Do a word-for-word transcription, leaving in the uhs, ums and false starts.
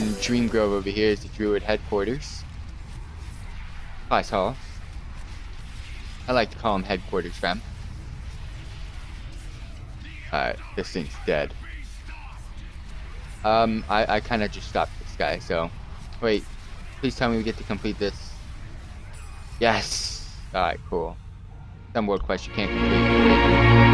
then Dream Grove over here is the Druid headquarters. Class Hall. I like to call them headquarters, fam. Alright, this thing's dead. Um, I, I kind of just stopped this guy, so... Wait, please tell me we get to complete this. Yes! Alright, cool. Some world quest you can't complete.